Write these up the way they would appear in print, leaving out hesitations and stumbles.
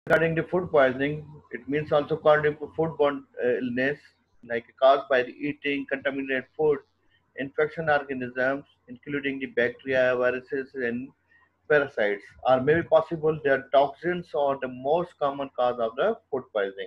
Regarding the food poisoning, it means also called a foodborne illness, like caused by the eating contaminated food, infection organisms, including the bacteria, viruses, and parasites, are maybe possible. Their toxins are the most common cause of the food poisoning.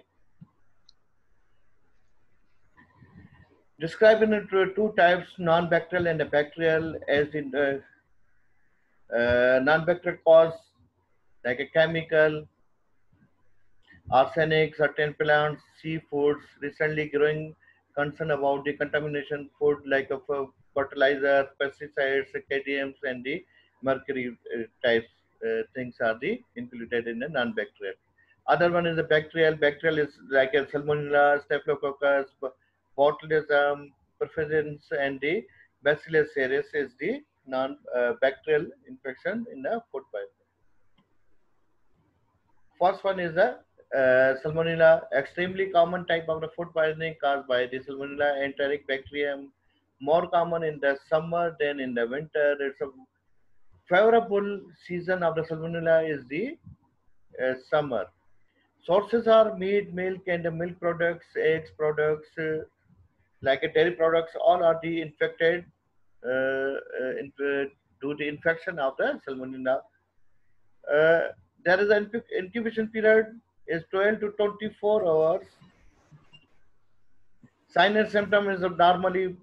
Described into two types, non-bacterial and bacterial, as in non-bacterial cause like a chemical, arsenic, certain plants, seafoods, recently growing concern about the contamination food like of fertilizer, pesticides, cadmiums, and the mercury types things are the included in the non-bacterial. Other one is the bacterial. Bacterial is like a salmonella, staphylococcus, botulism, perfidins, and the bacillus cereus is the non-bacterial infection in the food pipe. First one is the Salmonella, extremely common type of the food poisoning caused by the Salmonella enteric bacterium, more common in the summer than in the winter. It's a favorable season of the Salmonella is the summer. Sources are meat, milk, and the milk products, eggs products, like a dairy products. All are the infected due to infection of the Salmonella. Uh, there is an incubation period is 12 to 24 hours. Sign and symptom is normally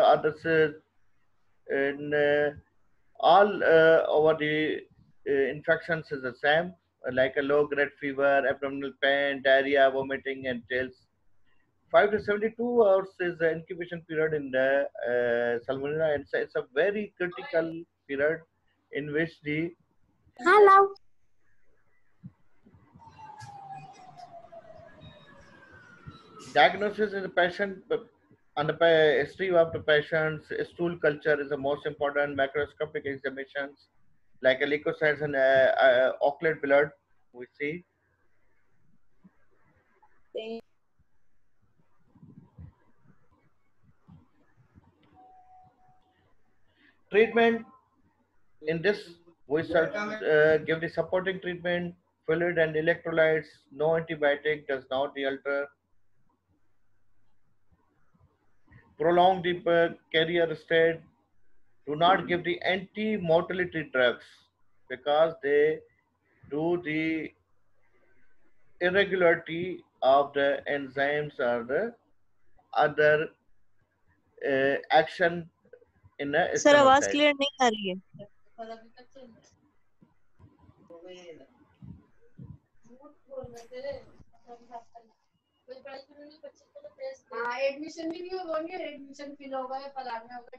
in all over the infections is the same, like a low grade fever, abdominal pain, diarrhea, vomiting, and tails. 5 to 72 hours is the incubation period in the salmonella, and it's a very critical period in which the Hello. diagnosis is the patient and the history of the patient's stool culture is the most important. Microscopic examinations like a leukocytes and occult blood we see. Treatment in this we should give the supporting treatment, fluid and electrolytes. No antibiotic does not alter. Prolong the carrier state. Do not give the anti-motility drugs because they do the irregularity of the enzymes or the other action in a sir आवाज stomach. Clear नहीं आ रही है. Admission भी नहीं होगा, admission fill होगा या फलाना होगा.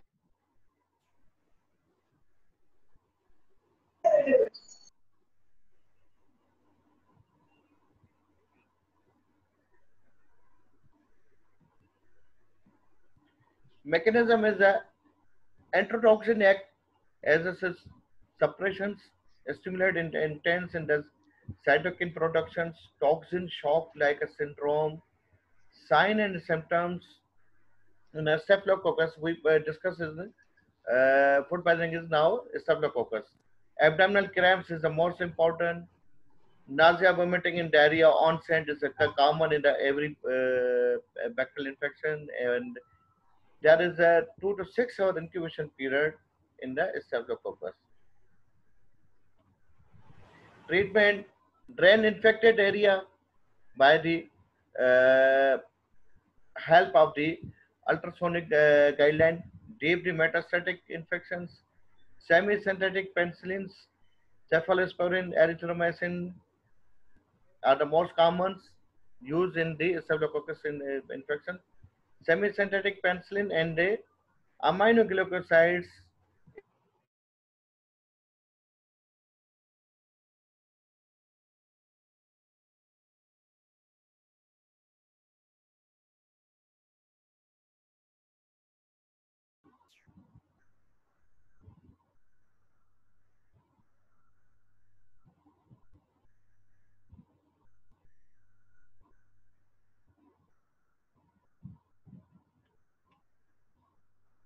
Mechanism is the enterotoxin act as a suppressions, stimulate intense in the cytokine productions, toxin shock like a syndrome, sign and symptoms. In a staphylococcus, we discussed is food poisoning is now staphylococcus. Abdominal cramps is the most important. Nausea, vomiting, and diarrhea onset is a common in the every bacterial infection, and there is a 2 to 6 hour incubation period in the staphylococcus. Treatment: drain infected area by the uh, help of the ultrasonic guideline. Deep the metastatic infections, semi-synthetic penicillins, cephalosporin, erythromycin are the most common used in the staphylococcus infection. Semi-synthetic penicillin and the aminoglycosides.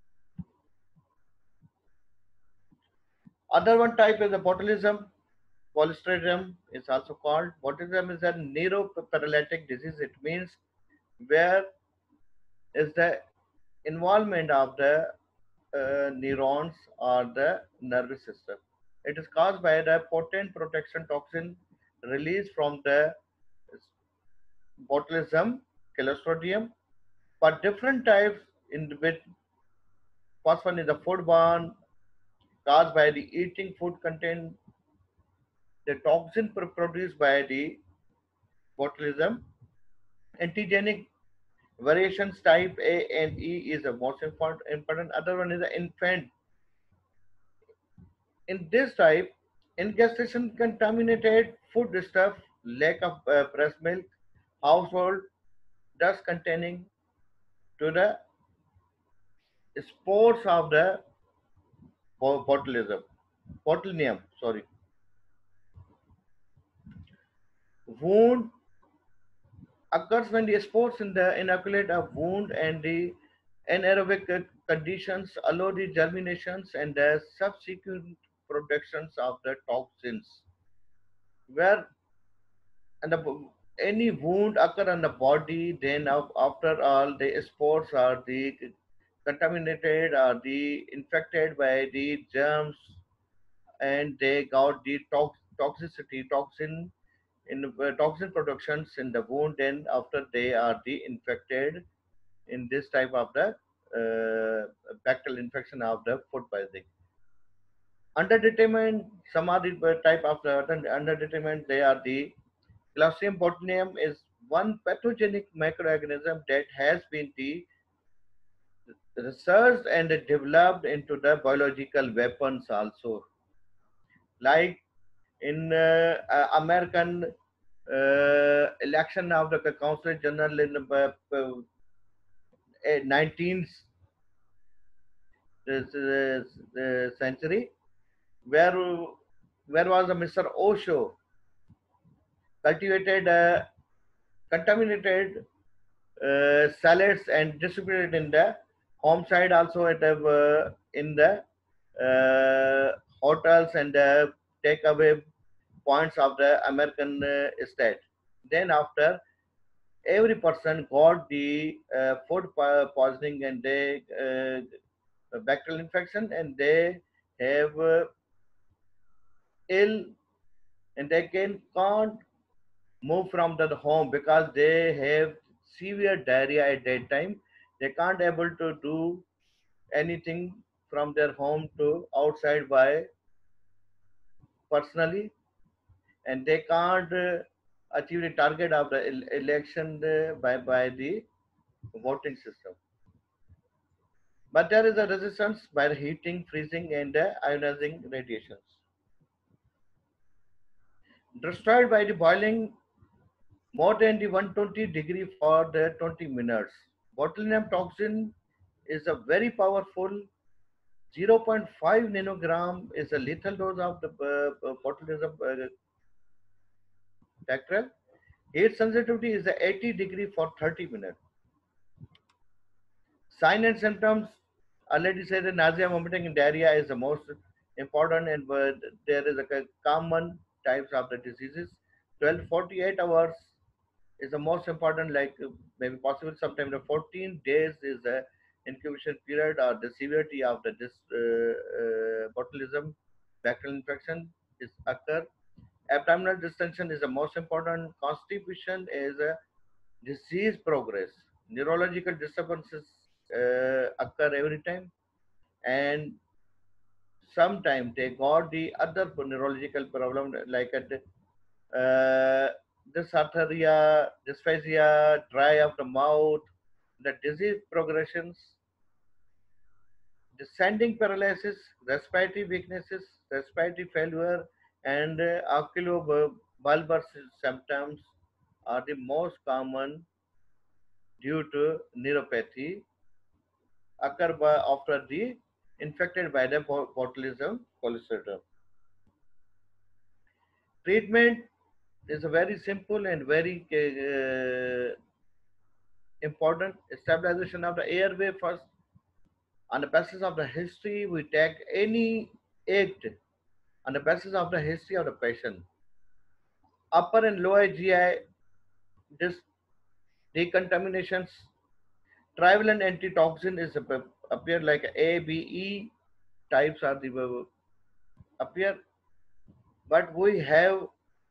Other one type is the botulism. Clostridium is also called. Botulism is a neuroparalytic disease. It means where is the involvement of the neurons or the nervous system. It is caused by the potent protection toxin released from the botulism, Clostridium. But different types in which first one is the foodborne caused by the eating food contain the toxin produced by the botulism. Antigenic variations type A and E is the most important. Other one is the infant. In this type, ingestion contaminated food stuff, lack of breast milk, household dust containing to the spores of the botulism, botulinum. Sorry, wound occurs when the spores in the inoculate a wound and the anaerobic conditions allow the germinations and the subsequent productions of the toxins. Where and any wound occur on the body, then after all the spores are the contaminated or the infected by the germs and they got the toxicity toxin in toxin productions in the wound, then after they are the infected in this type of the bacterial infection of the food poisoning. Underdetermined, some are the type of the underdetermined, they are the Clostridium botulinum is one pathogenic microorganism that has been researched and developed into the biological weapons also. Like in American election of the Council General in 19th century, where was the Mr. Osho cultivated contaminated salads and distributed in the home side also at in the hotels and takeaway points of the American state. Then after every person got the food poisoning and they bacterial infection and they have ill and they can't move from the home because they have severe diarrhea at that time. They can't able to do anything from their home to outside by personally, and they can't achieve the target of the election by the voting system. But there is a resistance by the heating, freezing, and ionizing radiations. Destroyed by the boiling more than the 120 degree for the 20 minutes. Botulinum toxin is a very powerful 0.5 nanogram is a lethal dose of the botulism bacterial. Heat sensitivity is the 80 degree for 30 minutes. Sign and symptoms already said the nausea, vomiting, and diarrhea is the most important, and there is a common types of the diseases. 12-48 hours is the most important, like maybe possible sometime the 14 days is the incubation period or the severity of the this botulism bacterial infection is occur. Abdominal distension is the most important. Constipation is a disease progress. Neurological disturbances occur every time, and sometimes they got the other neurological problem like at dysarthria, dysphagia, dry of the mouth, the disease progressions, descending paralysis, respiratory weaknesses, respiratory failure, and oculobulbar symptoms are the most common due to neuropathy occur after the infected by the botulism clostridium. Treatment is a very simple and very important. Stabilization of the airway first. On the basis of the history, we take any act on the basis of the history of the patient. Upper and lower GI dis- decontaminations, trivalent antitoxin is appear like A, B, E types are the appear, but we have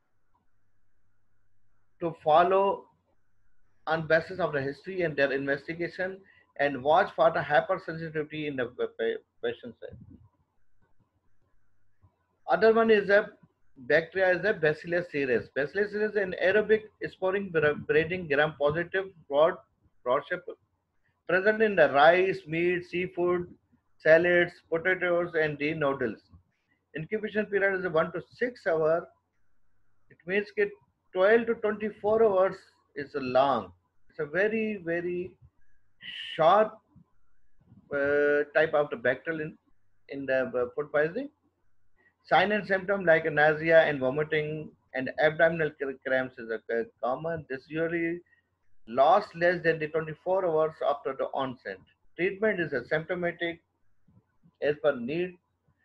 to follow on basis of the history and their investigation and watch for the hypersensitivity in the patient side. Other one is a bacteria is a Bacillus cereus. Bacillus cereus is an aerobic sporing breeding gram-positive broad shape present in the rice, meat, seafood, salads, potatoes, and the noodles. Incubation period is 1 to 6 hours. It means that 12 to 24 hours is long. It's a very short type of the bacterial in the food poisoning. Sign and symptom like nausea and vomiting and abdominal cramps is a common. This usually lasts less than the 24 hours after the onset. Treatment is a symptomatic as per need.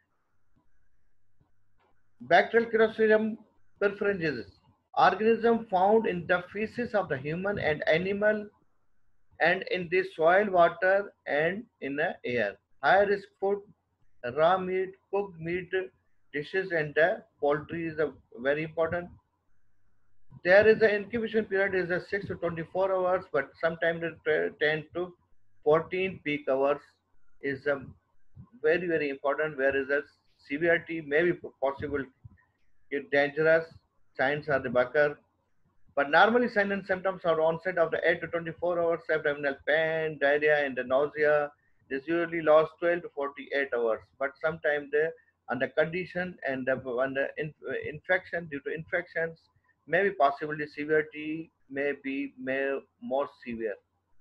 Bacterial Clostridium perfringens, organism found in the feces of the human and animal and in the soil, water, and in the air. High risk food, raw meat, cooked meat dishes, and poultry is a very important. There is an incubation period is a 6 to 24 hours, but sometimes the 10 to 14 peak hours is very important. Whereas the severity may be possible, it dangerous. Signs are the Bucker. But normally signs and symptoms are onset after 8 to 24 hours, abdominal pain, diarrhea, and the nausea. This usually lasts 12 to 48 hours. But sometimes they under condition and under infection due to infections, maybe possibly severity may be more severe.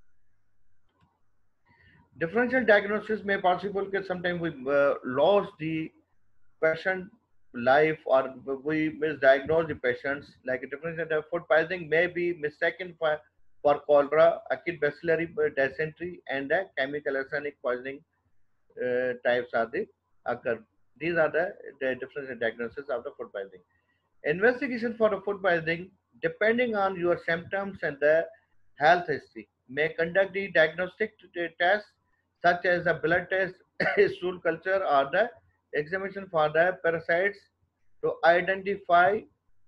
Differential diagnosis may possible because sometimes we lost the patient life or we misdiagnose the patients like a differential food poisoning may be mistaken for cholera, acute bacillary dysentery, and chemical arsenic poisoning types are the occur. These are the differential diagnosis of the food poisoning. Investigation for the food poisoning, depending on your symptoms and the health history, may conduct the diagnostic tests such as a blood test, stool culture, or the examination for the parasites to identify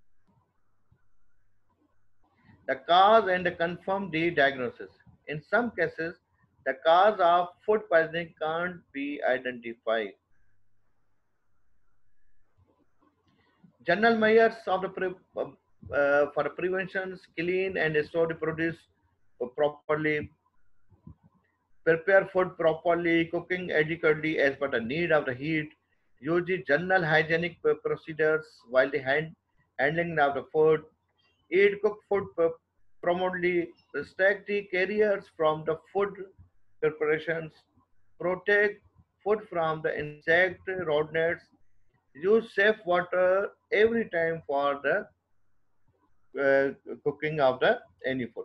the cause and confirm the diagnosis. In some cases, the cause of food poisoning can't be identified. General measures of the for the prevention, clean and store the produce properly, prepare food properly, cooking adequately as per the need of the heat, use the general hygienic procedures while the handling of the food, eat cooked food properly, restrict the carriers from the food preparations, protect food from the insect rodents, use safe water every time for the cooking of the any food.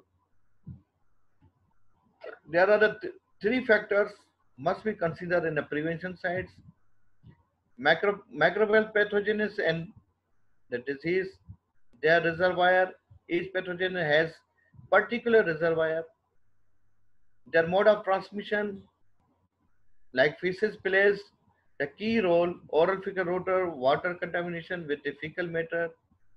There are the three factors must be considered in the prevention sides: microbial pathogens and the disease, their reservoir. Each pathogen has particular reservoir. Their mode of transmission, like feces, plays the key role. Oral fecal rotor, water contamination with the fecal matter.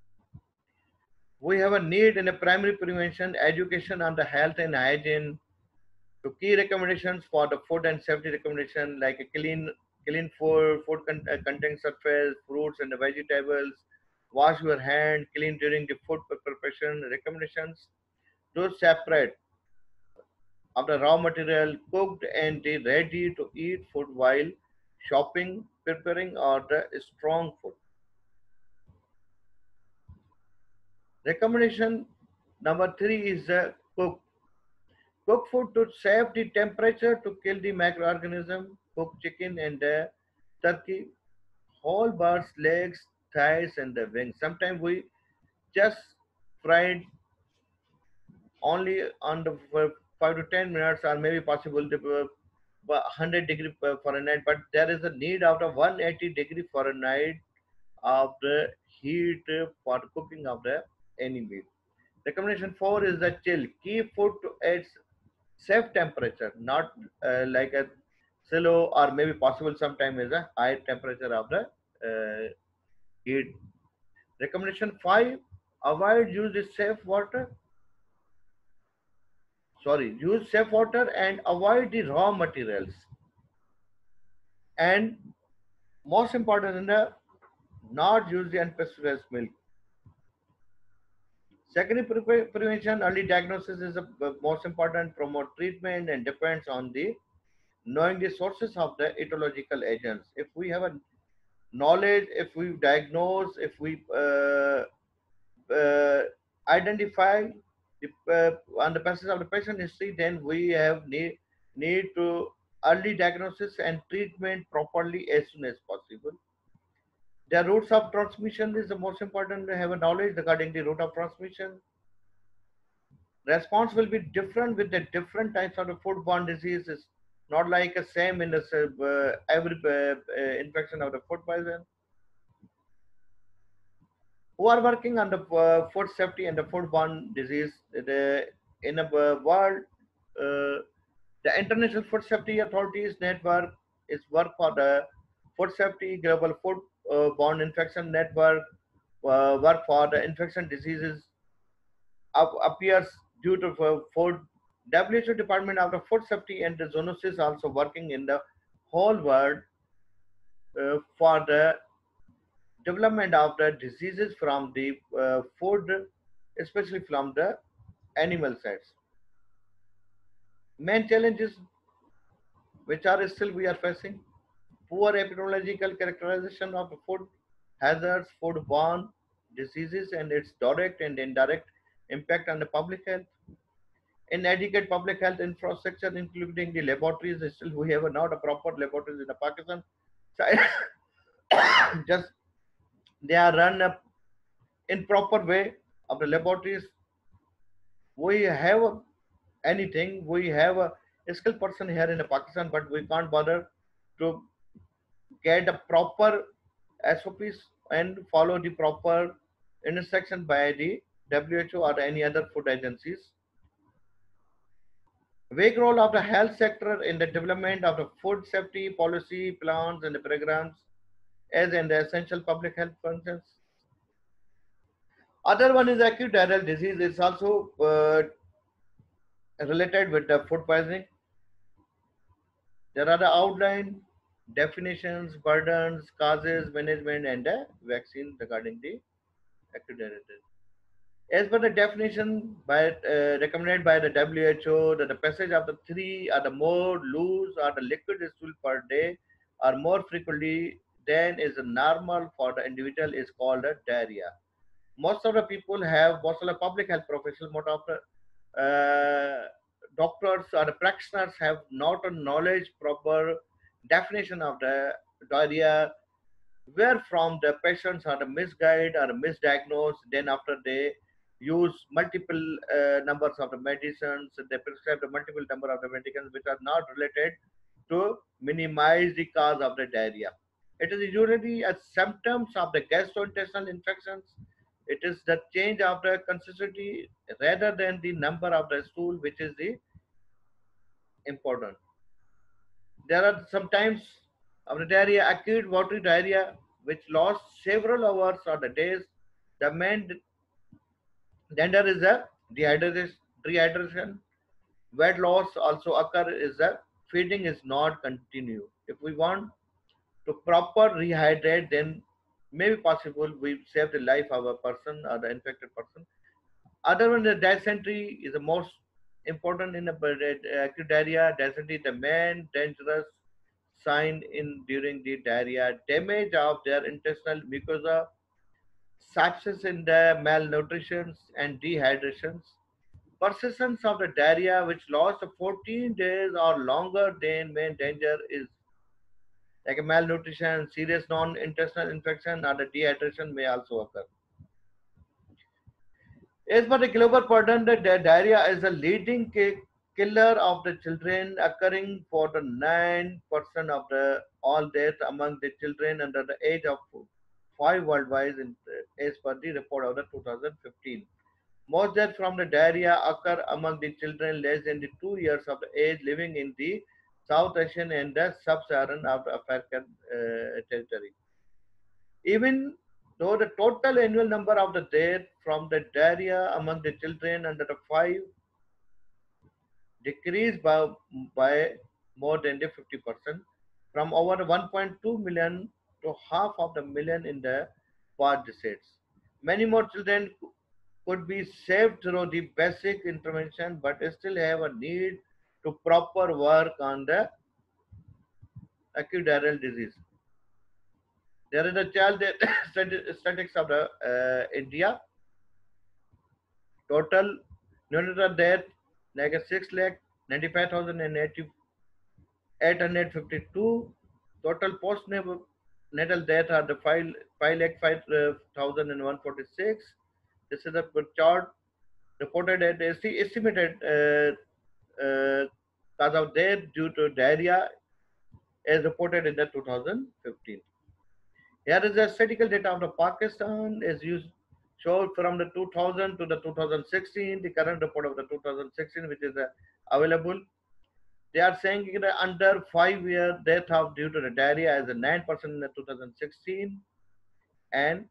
We have a need in a primary prevention, education on the health and hygiene, to key recommendations for the food and safety recommendation like a clean food contain surface, fruits and vegetables, wash your hand, clean during the food preparation recommendations, to separate of the raw material cooked and the ready to eat food while shopping, preparing or the strong food. Recommendation number three is cook food to save the temperature to kill the microorganism. Cook chicken and turkey, whole birds, legs, thighs, and the wings. Sometimes we just fried only on the for 5 to 10 minutes, or maybe possible the 100 degree Fahrenheit. But there is a need of the 180 degree Fahrenheit of the heat for cooking of the any meal. Recommendation 4 is the chill. Keep food to its safe temperature, not like a slow or maybe possible sometime is a high temperature of the heat. Recommendation 5, avoid use the safe water. Sorry, use safe water and avoid the raw materials. And most important in the not use the unpasteurized milk. Secondary prevention, early diagnosis is the most important. Promote treatment and depends on the knowing the sources of the etiological agents. If we have a knowledge, if we diagnose, if we uh, identify on the basis of the patient history, then we have need to early diagnosis and treatment properly as soon as possible. The routes of transmission is the most important to have a knowledge regarding the route of transmission. Response will be different with the different types of the foodborne diseases, not like a same in the every infection of the food poison. Who are working on the food safety and the foodborne disease in a world, uh, the International Food Safety Authorities Network is work for the food safety, global food borne infection network, work for the infection diseases appears due to food. WHO Department of the Food Safety and the Zoonosis also working in the whole world for the development of the diseases from the food, especially from the animal sides. Main challenges which are still we are facing: poor epidemiological characterization of food hazards, foodborne diseases, and its direct and indirect impact on the public health. Inadequate public health infrastructure, including the laboratories. Still, we have not a proper laboratories in the Pakistan. So, just they are run up in proper way of the laboratories. We have anything. We have a skilled person here in Pakistan, but we can't bother to get a proper SOPs and follow the proper instruction by the WHO or any other food agencies. Vague role of the health sector in the development of the food safety policy plans and the programs as in the essential public health functions. Other one is acute diarrheal disease. It's also related with the food poisoning. There are the outline definitions, burdens, causes, management, and the vaccine regarding the acute diarrheal disease. As per the definition by recommended by the WHO, that the passage of the three or the more loose or the liquid stool per day or more frequently than is normal for the individual is called a diarrhea. Most of the people have, most of the public health professionals, most of the doctors or the practitioners have not a knowledge proper definition of the diarrhea, where from the patients are misguided or misdiagnosed. Then after they use multiple numbers of the medicines, they prescribe the multiple number of the medicines which are not related to minimize the cause of the diarrhea. It is usually a symptoms of the gastrointestinal infections. It is the change of the consistency rather than the number of the stool which is the important. There are sometimes of the diarrhea, acute watery diarrhea, which lasts several hours or the days. The main danger is the dehydration. Weight loss also occur is that feeding is not continue. If we want to proper rehydrate, then maybe possible we save the life of a person or the infected person. Other one, the dysentery is the most important in the acute diarrhea. Dysentery, the main dangerous sign in during the diarrhea, damage of their intestinal mucosa, sepsis in the malnutrition and dehydrations, persistence of the diarrhea which lasts 14 days or longer. Than main danger is like a malnutrition, serious non-intestinal infection, or the dehydration may also occur. As per the global pattern, the diarrhea is the leading killer of the children, occurring for the 9% of the all deaths among the children under the age of 5 worldwide as per the report of the 2015. Most deaths from the diarrhea occur among the children less than the 2 years of the age living in the South Asian and the Sub-Saharan African territory. Even though the total annual number of the deaths from the diarrhea among the children under the 5 decreased by more than the 50%, from over 1.2 million to half of the million in the past decades. Many more children could be saved through the basic intervention, but still have a need to proper work on the acute diarrheal disease. There is a child statistics of the India. Total neonatal death like a 6 lakh 95,852. Total postnatal death are the 5 lakh 5,146. This is a chart reported at estimated cause of death due to diarrhea as reported in the 2015. Here is the statistical data of the Pakistan as used showed from the 2000 to the 2016. The current report of the 2016, which is available, they are saying that under 5-year death of due to the diarrhea as a 9% in the 2016, and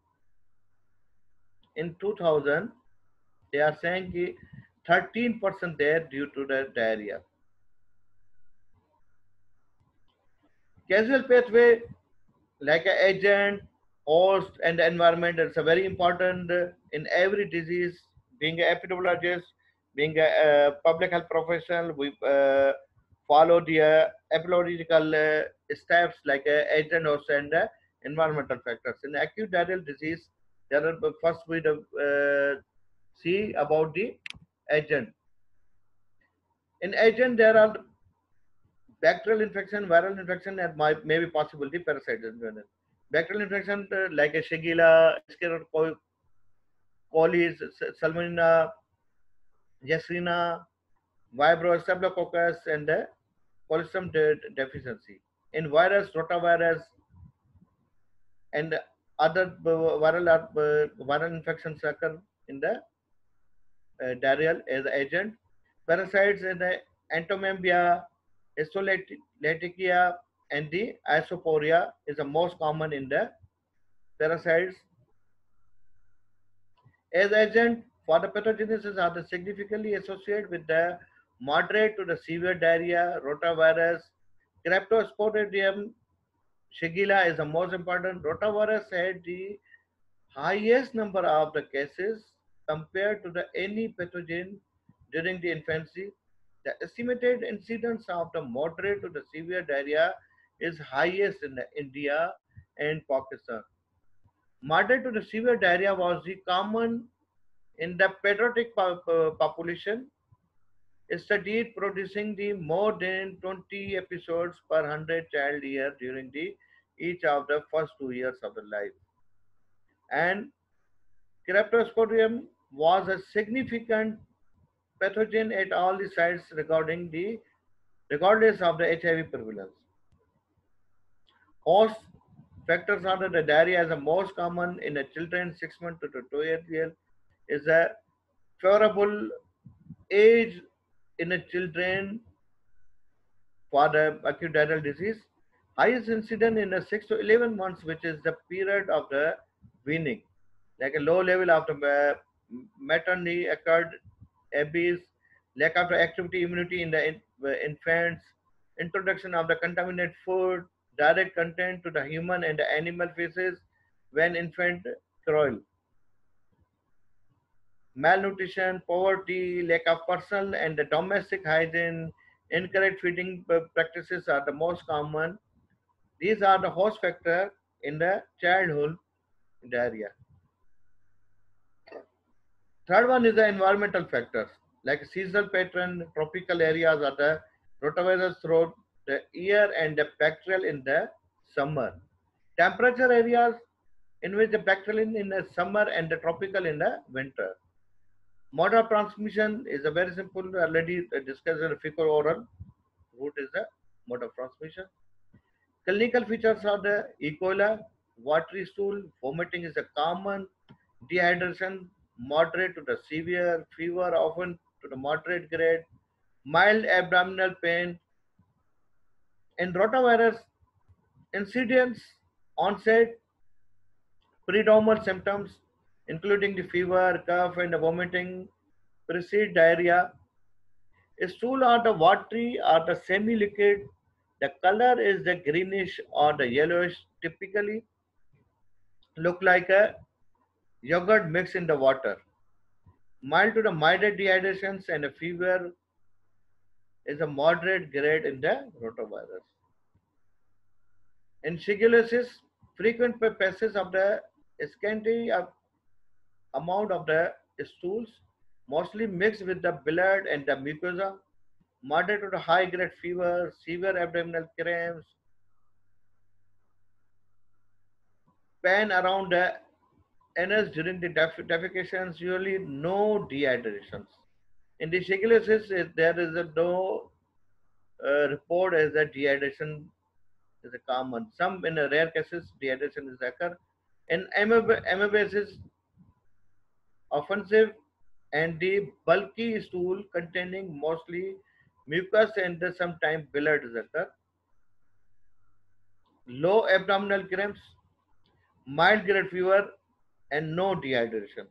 in 2000 they are saying 13% there due to the diarrhea. Causal pathway like an agent, host, and the environment is a very important in every disease. Being an epidemiologist, being a public health professional, we follow the epidemiological steps like agent, host, and environmental factors. In acute diarrheal disease, there are first we see about the agent. In agent, there are bacterial infection, viral infection, and maybe possible the parasites. Bacterial infection like a Shigella, Escherichia coli, Salmonella, Yersinia, Vibrio, Staphylococcus, and Colistium deficiency. In virus, rotavirus, and other viral infections occur in the diarrheal as agent. Parasites in the Entomembia, Estolatichia, and the Isoporia is the most common in the parasites. As agent for the pathogenesis are the significantly associated with the moderate to the severe diarrhea, rotavirus, Cryptosporidium Shigella is the most important. Rotavirus had the highest number of the cases compared to the any pathogen during the infancy. The estimated incidence of the moderate to the severe diarrhea is highest in the India and Pakistan. Moderate to the severe diarrhea was the common in the pediatric population studied producing the more than 20 episodes per 100 child year during the each of the first 2 years of the life. And Cryptosporidium was a significant pathogen at all the sites regardless of the HIV prevalence. Host factors are that the diarrhea is the most common in the children 6 months to 2 years is a favorable age in the children for the acute diarrheal disease. Highest incidence in the 6 to 11 months, which is the period of the weaning, like a low level of the maternity occurred, abuse, lack of activity immunity in the infants, introduction of the contaminated food, direct contact to the human and the animal feces when infant crawl, malnutrition, poverty, lack of personal and the domestic hygiene, incorrect feeding practices are the most common. These are the host factor in the childhood diarrhea. Third one is the environmental factors like seasonal pattern, tropical areas are the rotavirus throughout the year and the bacterial in the summer. Temperature areas in which the bacterial in the summer and the tropical in the winter. Mode of transmission is a very simple, already discussed in fecal oral route is the mode of transmission. Clinical features are the E. coli, watery stool. Vomiting is a common. Dehydration, moderate to the severe. Fever, often to the moderate grade. Mild abdominal pain. In rotavirus, incidence, onset, predominant symptoms, including the fever, cough, and the vomiting, precede diarrhea. Stool are the watery or the semi-liquid. The color is the greenish or the yellowish, typically look like a yogurt mixed in the water. Mild to the moderate dehydrations and a fever is a moderate grade in the rotavirus. In shigellosis, frequent passes of the scanty amount of the stools, mostly mixed with the blood and the mucosa, moderate to high grade fever, severe abdominal cramps, pain around the anus during the defecations, usually no dehydrations. In the shigellosis, there is a no report as a dehydration is a common. Some in a rare cases dehydration is occur. In amoebasis, offensive and the bulky stool containing mostly mucus and sometimes blood is occur. Low abdominal cramps, mild grade fever, and no dehydrations.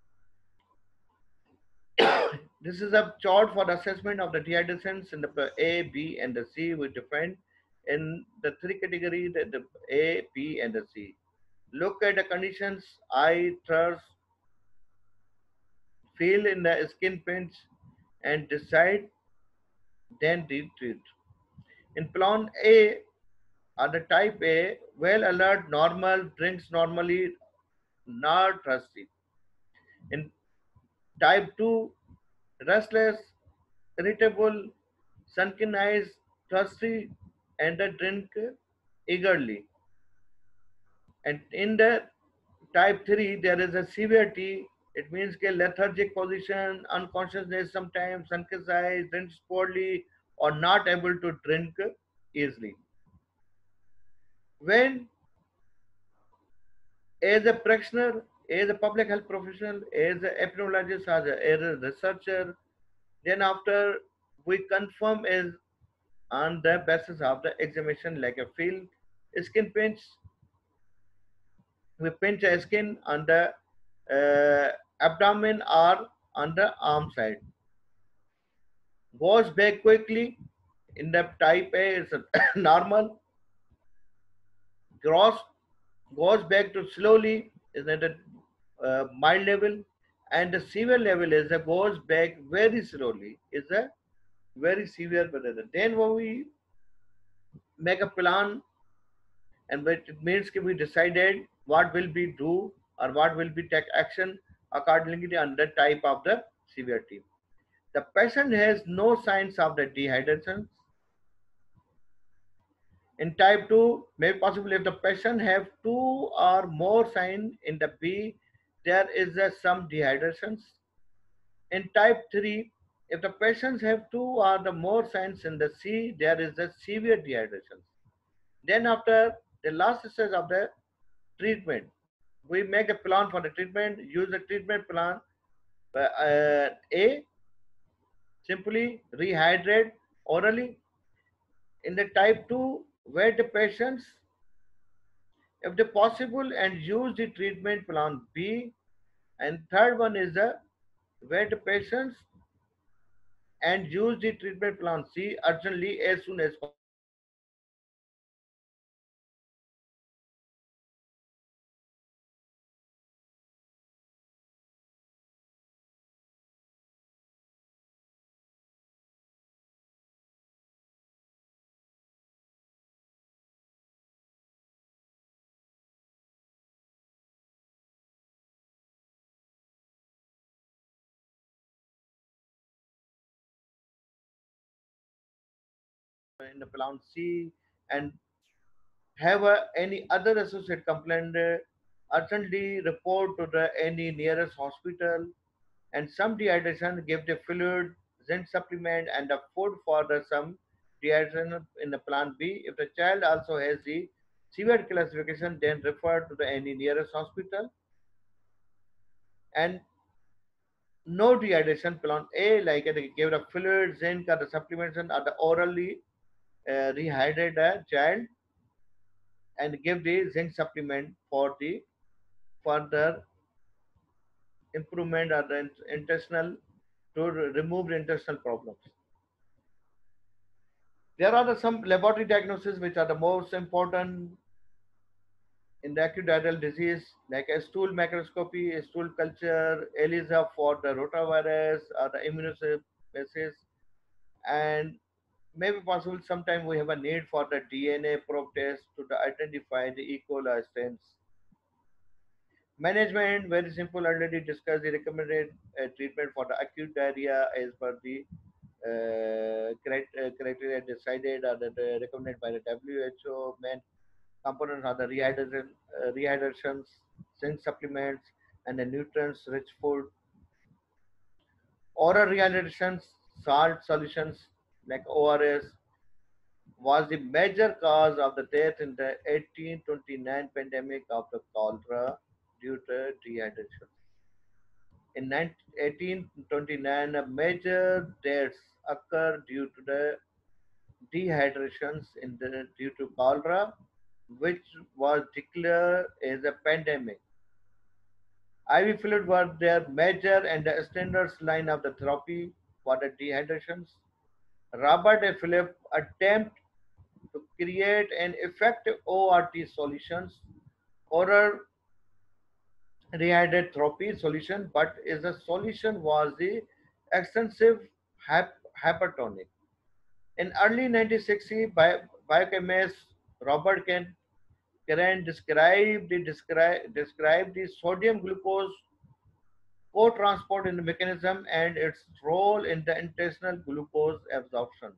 This is a chart for the assessment of the dehydrations in the A, B, and the C. We defined in the three categories the A, B, and the C. Look at the conditions: eye, thirst, feel in the skin pinch, and decide, then treat. In plan A or the type A, well alert, normal, drinks normally, not thirsty. In type 2, restless, irritable, sunken eyes, thirsty, and the drink eagerly. And in the type 3, there is a severity. It means a lethargic position, unconsciousness sometimes, sunken eyes, drinks poorly, or not able to drink easily. When, as a practitioner, as a public health professional, as an epidemiologist, as a researcher, then after we confirm is on the basis of the examination like a field skin pinch. We pinch a skin on the abdomen or on the arm side. Goes back quickly. In the type A is normal. Gross goes back to slowly is at a mild level, and the severe level is a goes back very slowly is a very severe brother. Then when we make a plan and what it means we decided what will be do or what will be take action accordingly under type of the severity. The patient has no signs of the dehydration. In type 2, may be possible if the patient have two or more signs. In the B, there is some dehydrations. In type 3, if the patients have two or the more signs. In the C, there is a severe dehydration. Then after the last stage of the treatment, we make a plan for the treatment, use the treatment plan. A, simply rehydrate orally. In the type 2, where the patients, if the possible, and use the treatment plan B. And third one is the where the patients and use the treatment plan C urgently as soon as possible. In the plan C and have any other associate complaint, urgently report to the any nearest hospital. And some dehydration give the fluid, zinc supplement, and the food for the some dehydration in the plan B. If the child also has the Severe classification, then referred to the any nearest hospital. And no dehydration plan A, like they give the fluid, zinc, or the supplementation, or the orally rehydrate a child and give the zinc supplement for the further improvement or the intestinal to remove the intestinal problems. There are some laboratory diagnoses which are the most important in the acute diarrheal disease, like a stool microscopy, a stool culture, ELISA for the rotavirus or the immunosenescence, and maybe possible sometime we have a need for the DNA probe test to identify the E. coli strains. Management, very simple, already discussed the recommended treatment for the acute diarrhea as per the criteria decided or recommended by the WHO. Main components are the rehydrations, zinc supplements, and the nutrients-rich food. Oral rehydrations, salt solutions like ORS, was the major cause of the death in the 1829 pandemic of the cholera due to dehydration. In 1829, a major deaths occurred due to the dehydrations due to cholera, which was declared as a pandemic. IV fluid was their major and the standards line of the therapy for the dehydrations. Robert A. Philip attempt to create an effective ORT solutions, oral rehydrated therapy solution, but is the solution was the extensive hypertonic. In early 1960, biochemist Robert Karen described the sodium glucose co-transport in the mechanism and its role in the intestinal glucose absorption.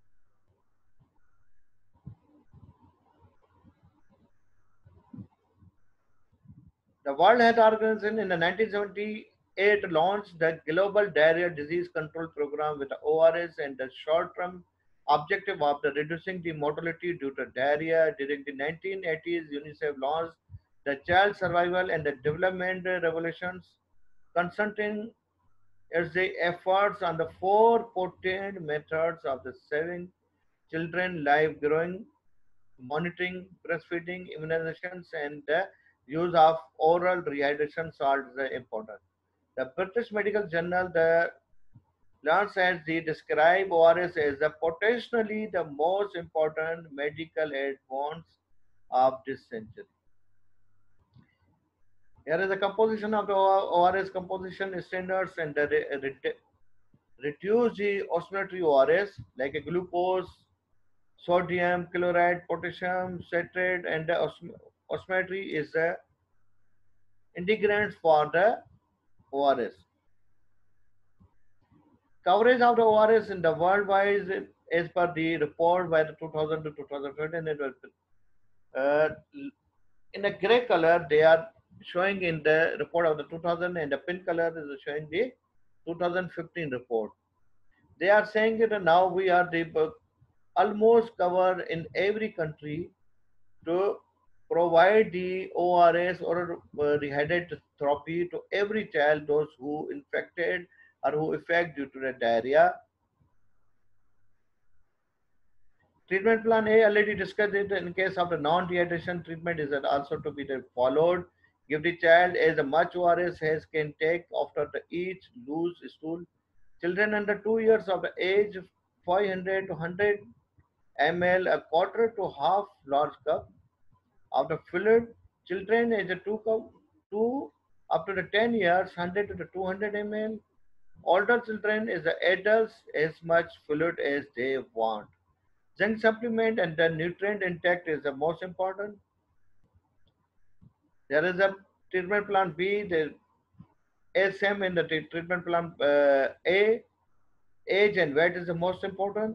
The World Health Organization in the 1978 launched the Global Diarrhea Disease Control Program with the ORS and the short-term objective of the reducing the mortality due to diarrhea. During the 1980s, UNICEF launched the Child Survival and the Development Revolutions, concentrating its the efforts on the four potent methods of the saving children life growing, monitoring, breastfeeding, immunizations, and the use of oral rehydration salt is important. The British Medical Journal, the Lancet, they describe ORS as the potentially the most important medical advance of this century. Here is the composition of the ORS composition standards and the reduce the osmolarity ORS like a glucose, sodium, chloride, potassium, citrate, and the osmometry is the integrants for the ORS. Coverage of the ORS in the worldwide as per the report by the 2000 to 2013, it was, uh, in a gray color they are showing in the report of the 2000 and the pink color is showing the 2015 report. They are saying that now we are the almost covered in every country to provide the ORS or rehydrated therapy to every child, those who infected or who affect due to the diarrhea. Treatment plan A already discussed it. In case of the non-dehydration, treatment is also to be followed. Give the child as much ORS as can take after the each loose stool. Children under 2 years of the age, 500 to 100 ml, a quarter to half large cup of the fluid. Children age 2 up to the 10 years, 100 to the 200 ml. Older children is the adults as much fluid as they want. Zinc supplement and the nutrient intake is the most important. There is a treatment plan B, the SM in the treatment plan A. Age and weight is the most important.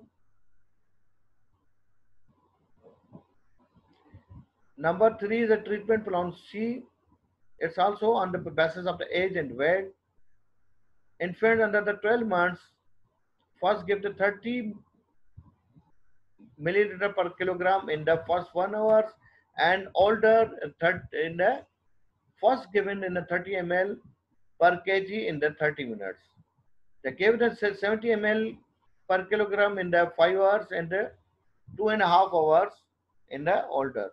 Number 3 is the treatment plan C. It's also on the basis of the age and weight. Infant under the 12 months, first give the 30 milliliter per kilogram in the first 1 hour and older in the first given in the 30 ml per kg in the 30 minutes. They gave the 70 ml per kilogram in the 5 hours and the 2.5 hours in the older.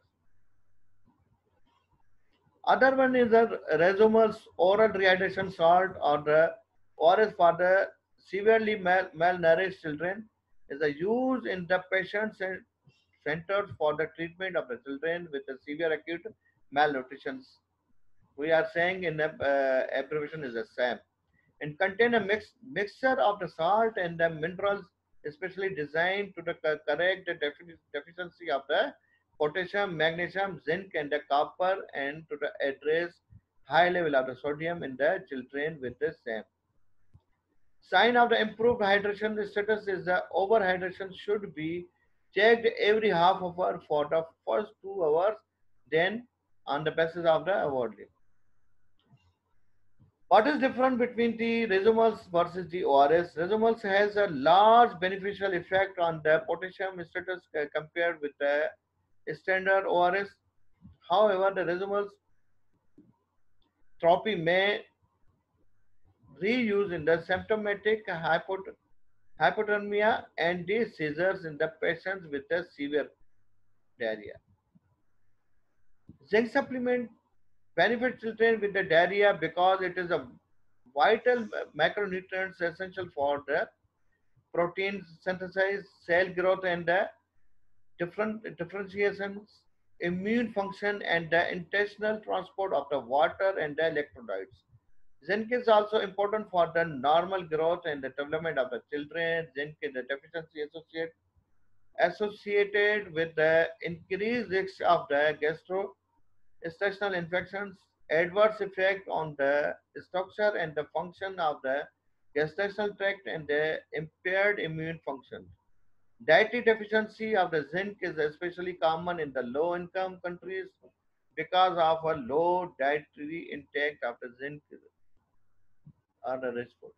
Other one is the Resomals oral rehydration salt or the ORS for the severely malnourished children is a use in the patient centers for the treatment of the children with a severe acute malnutrition. We are saying in the abbreviation is a SAM, and contain a mixture of the salt and the minerals especially designed to the correct the deficiency of the potassium, magnesium, zinc and the copper, and to the address high level of the sodium in the children with the same. Sign of the improved hydration status is the overhydration should be checked every half hour for the first 2 hours, then on the basis of the awardly. What is different between the Resomals versus the ORS? Resomals has a large beneficial effect on the potassium status compared with the standard ORS. However, the Resomals therapy may reuse in the symptomatic hypothermia and the seizures in the patients with the severe diarrhea. Zinc supplement benefit children with the diarrhea because it is a vital macronutrients essential for the protein synthesis, cell growth, and the different differentiations, immune function, and the intestinal transport of the water and the electrolytes. Zinc is also important for the normal growth and the development of the children. Zinc is the deficiency associated with the increased risk of the gastrointestinal infections, adverse effect on the structure and the function of the gastrointestinal tract, and the impaired immune function. Dietary deficiency of the zinc is especially common in the low-income countries because of a low dietary intake of the zinc or the rich food.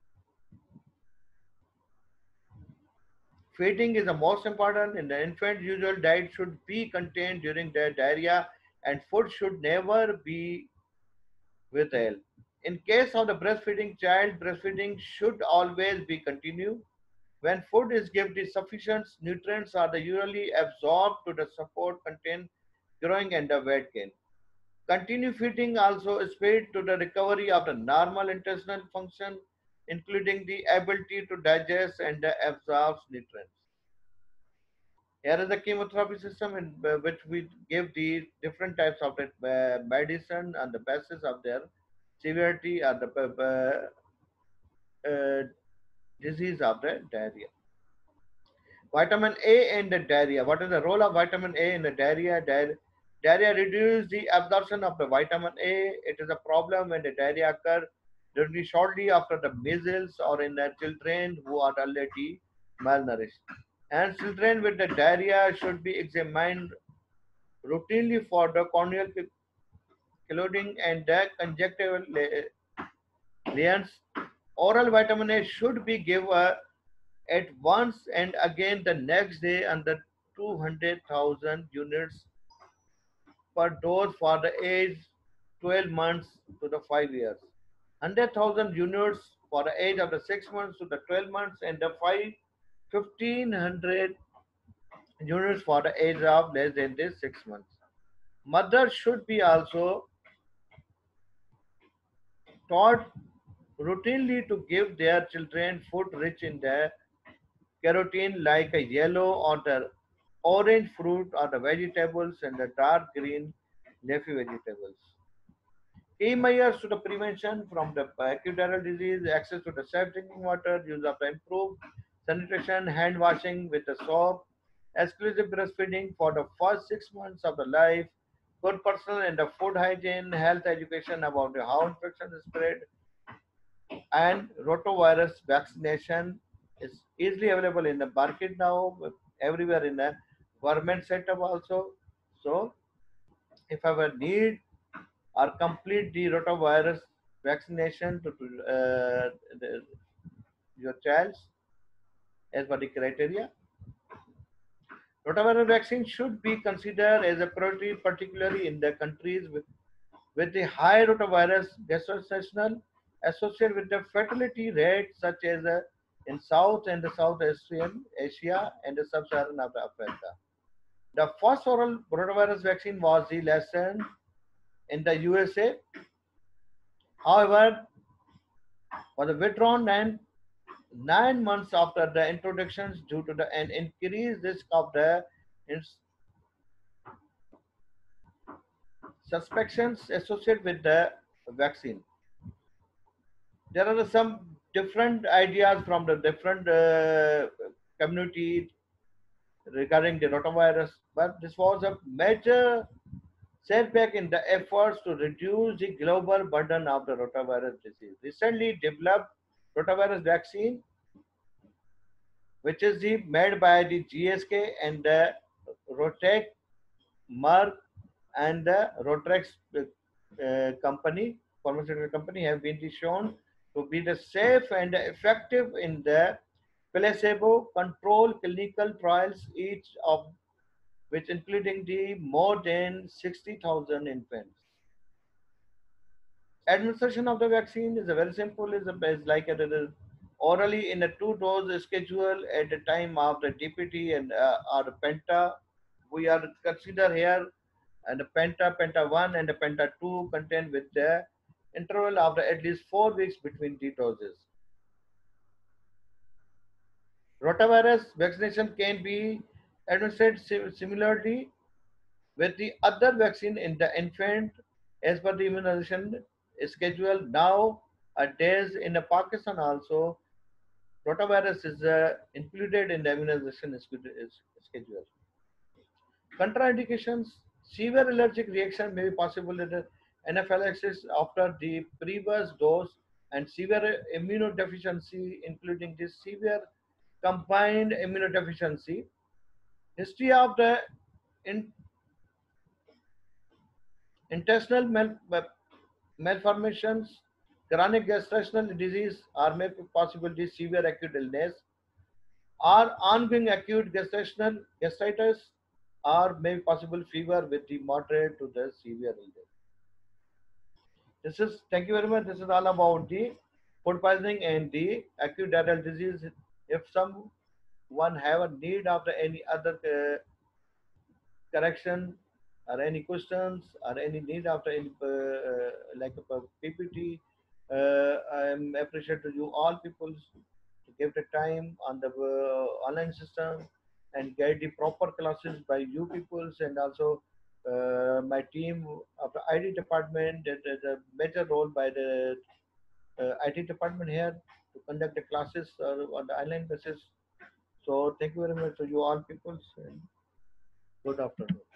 Feeding is the most important. In the infant, usual diet should be contained during their diarrhea, and food should never be withheld. In case of the breastfeeding child, breastfeeding should always be continued. When food is given, the sufficient nutrients are usually absorbed to the support contain growing and the weight gain. Continue feeding also speed to the recovery of the normal intestinal function, including the ability to digest and absorb nutrients. Here is the chemotherapy system in which we give the different types of medicine on the basis of their severity or the disease of the diarrhea. Vitamin A in the diarrhea. What is the role of vitamin A in the diarrhea? Diarrhea reduces the absorption of the vitamin A. It is a problem when the diarrhea occurs during shortly after the measles or in the children who are already malnourished. And children with the diarrhea should be examined routinely for the corneal clouding and the conjunctival lesions. Oral vitamin A should be given at once and again the next day under 200,000 units per dose for the age 12 months to the 5 years. 100,000 units for the age of the 6 months to the 12 months and the 1,500 units for the age of less than this 6 months. Mothers should be also taught routinely to give their children food rich in the carotene like a yellow or the orange fruit or the vegetables and the dark green leafy vegetables. Key measures to the prevention from the acute disease, access to the safe drinking water, use of the improved sanitation, hand washing with the soap, exclusive breastfeeding for the first 6 months of the life, good personal and the food hygiene, health education about the how infection is spread, and rotavirus vaccination is easily available in the market now, everywhere in the government setup also. So, if ever need or complete the rotavirus vaccination to your child as per the criteria. Rotavirus vaccine should be considered as a priority, particularly in the countries with the high rotavirus gestational associated with the fertility rate, such as in South and the South Asian Asia and the Sub-Saharan Africa. The first oral rotavirus vaccine was the lesson in the USA. However, was withdrawn and 9 months after the introductions due to an increased risk of the suspections associated with the vaccine. There are some different ideas from the different community regarding the rotavirus, but this was a major setback in the efforts to reduce the global burden of the rotavirus disease. Recently developed rotavirus vaccine, which is made by the GSK and the Rotec, Merck, and the Rotrex company, pharmaceutical company, have been shown to be the safe and effective in the placebo controlled clinical trials, each of which including the more than 60,000 infants. Administration of the vaccine is a very simple, is like a orally in a two-dose schedule at the time of the DPT and or Penta. We are consider here and the Penta 1 and the Penta 2 contain with the interval of at least 4 weeks between the doses. Rotavirus vaccination can be administered similarly with the other vaccine in the infant as per the immunization schedule. Now days in the Pakistan also, rotavirus is included in the immunization schedule. Contraindications: severe allergic reaction may be possible in the anaphylaxis after the previous dose and severe immunodeficiency, including the severe combined immunodeficiency. History of the in, intestinal malformations, chronic gastrointestinal disease, or may be possible the severe acute illness, or ongoing acute gastrointestinal gastritis, or may be possible fever with the moderate to the severe illness. This is, thank you very much. This is all about the food poisoning and the acute diarrheal disease. If someone have a need of any other correction or any questions or any need after any like a PPT, I am appreciate to you all people to give the time on the online system and get the proper classes by you peoples, and also my team of the IT department. There's a major role by the IT department here to conduct the classes on the online basis. So thank you very much to you all peoples, and good afternoon.